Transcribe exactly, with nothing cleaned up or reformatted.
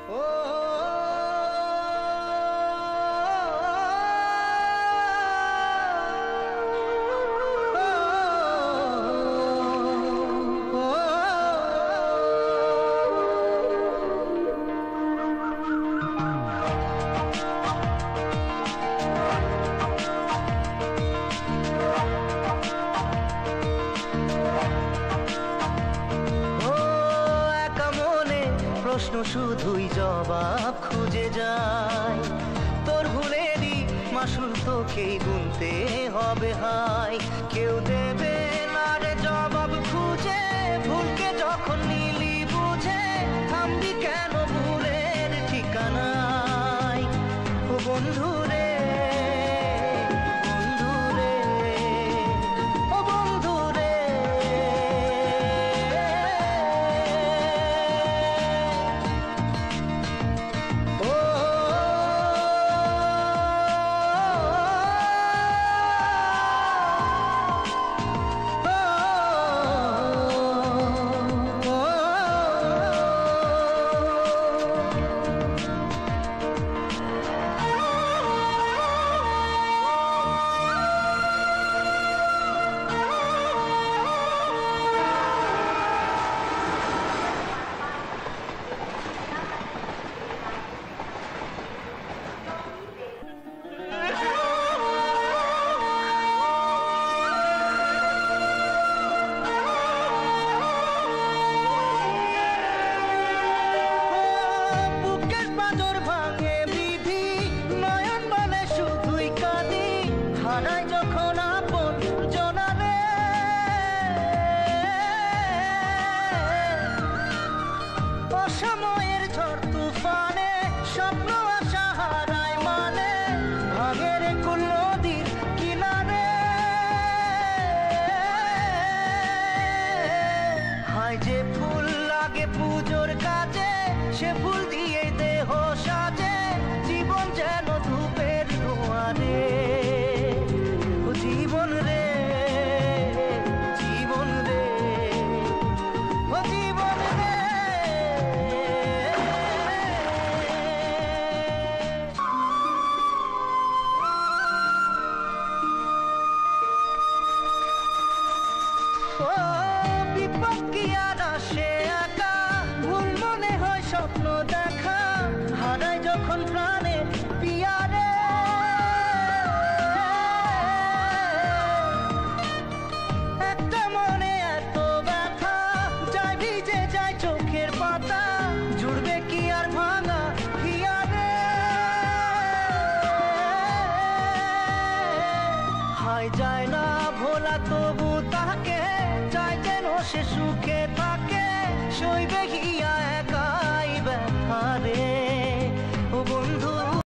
প্রশ্ন শুধুই জবাব খুঁজে যায়, তোর ভুলেরই মাসুল তোকেই গুনতে হবে হায়। কেউ দেবে না রে জবাব খুঁজে, ভুলকে যখন নিলি বুঝে থামবি কেন ভুলের ঠিকানায়। ও বন্ধু রে পুজোর কাজে সে ফুল দিয়ে দেহ সাজে, জীবন যেন ধূপের ধোঁয়ারে। ও জীবন রে জীবন রে ও জীবন রে। ও বিপদ কি আর আসে একা, ভুল মনে হয় স্বপ্ন দেখা, হারাই যখন প্রাণে পিয়ারে। একটা মনে এত ব্যথা যায় ভিজে যায় চোখের পাতা, জুড়বে কি আর ভাঙা হিয়ারে। হায় যায় না ভোলা তবু তাকে, চাই যেন সে সুখে থাকে, সইবে